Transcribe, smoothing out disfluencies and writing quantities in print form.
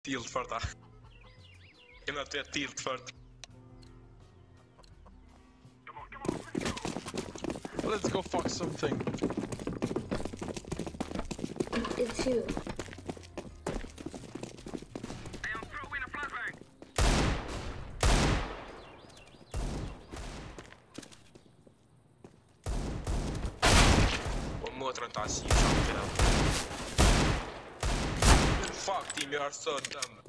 Tilt för det. Jag möter ett tilt för det. Let's go fuck something. It's you. Motorn taas siitä. Fuck team, you are so dumb.